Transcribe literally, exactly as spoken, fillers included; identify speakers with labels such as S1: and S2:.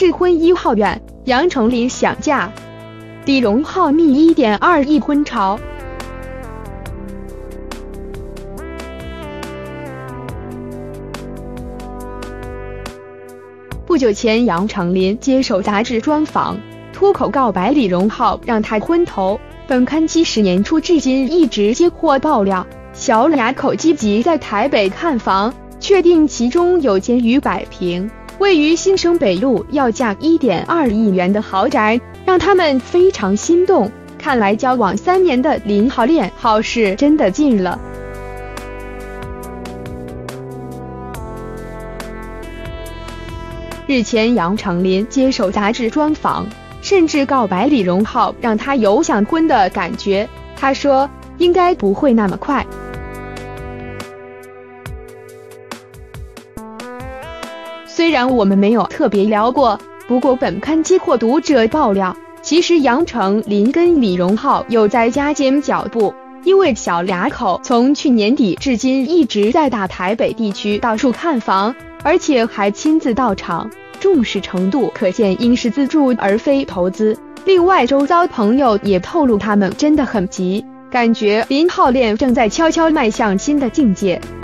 S1: 适婚一号院，杨丞琳想嫁，李荣浩觅 一点二亿婚巢。不久前，杨丞琳接受杂志专访，脱口告白李荣浩让她昏头。本刊七十年初至今一直接获爆料，小俩口积极在台北看房，确定其中有间逾百平，位于新生北路要价 一点二亿元的豪宅，让他们非常心动。看来交往三年的林浩恋好事真的近了。日前，杨丞琳接受杂志专访，甚至告白李荣浩，让他有想婚的感觉。他说：“应该不会那么快。”虽然我们没有特别聊过，不过本刊接获读者爆料，其实杨丞琳跟李荣浩有在加紧脚步，因为小俩口从去年底至今一直在大台北地区到处看房，而且还亲自到场，重视程度可见应是自住而非投资。另外，周遭朋友也透露他们真的很急，感觉林浩恋正在悄悄迈向新的境界。